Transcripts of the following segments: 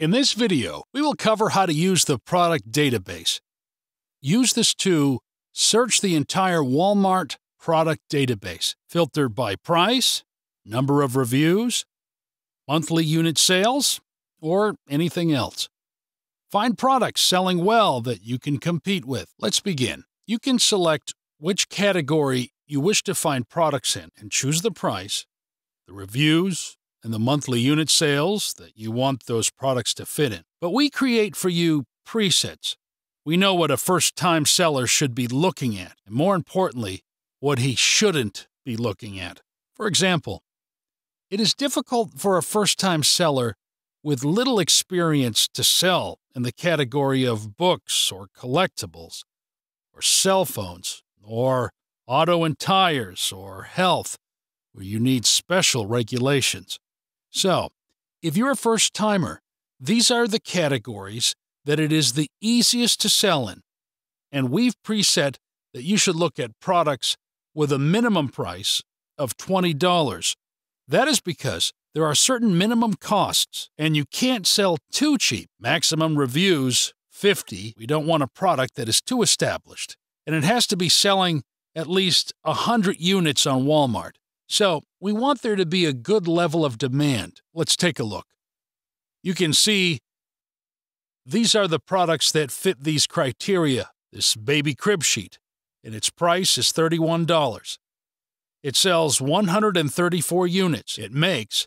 In this video, we will cover how to use the product database. Use this to search the entire Walmart product database, filter by price, number of reviews, monthly unit sales, or anything else. Find products selling well that you can compete with. Let's begin. You can select which category you wish to find products in and choose the price, the reviews, and the monthly unit sales that you want those products to fit in. But we create for you presets. We know what a first-time seller should be looking at, and more importantly, what he shouldn't be looking at. For example, it is difficult for a first-time seller with little experience to sell in the category of books or collectibles, or cell phones, or auto and tires, or health, where you need special regulations. So, if you're a first-timer, these are the categories that it is the easiest to sell in, and we've preset that you should look at products with a minimum price of $20. That is because there are certain minimum costs, and you can't sell too cheap. Maximum reviews, 50. We don't want a product that is too established, and it has to be selling at least 100 units on Walmart. So, we want there to be a good level of demand. Let's take a look. You can see these are the products that fit these criteria. This baby crib sheet, and its price is $31. It sells 134 units. It makes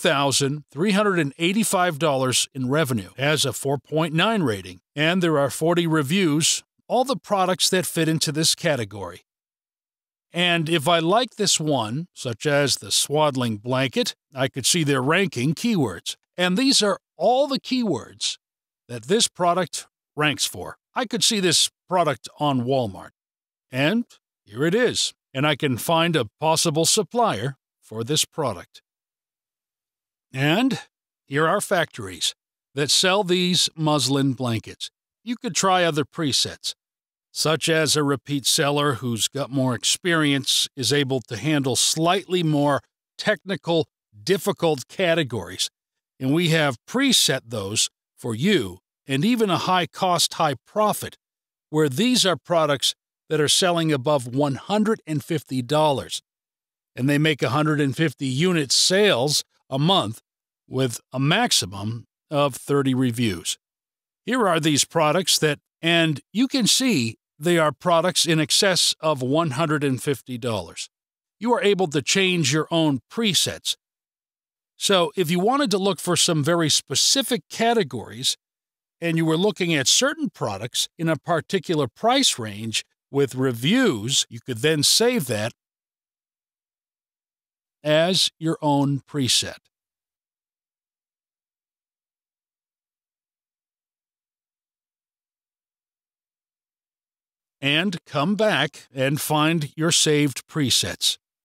$3,385 in revenue, has a 4.9 rating, and there are 40 reviews, all the products that fit into this category. And if I like this one, such as the swaddling blanket, I could see their ranking keywords. And these are all the keywords that this product ranks for. I could see this product on Walmart. And here it is. And I can find a possible supplier for this product. And here are factories that sell these muslin blankets. You could try other presets, such as a repeat seller who's got more experience is able to handle slightly more technical, difficult categories. And we have preset those for you, and even a high cost, high profit, where these are products that are selling above $150. And they make 150 unit sales a month with a maximum of 30 reviews. Here are these products and you can see they are products in excess of $150. You are able to change your own presets. So if you wanted to look for some very specific categories and you were looking at certain products in a particular price range with reviews, you could then save that as your own preset. And come back and find your saved presets.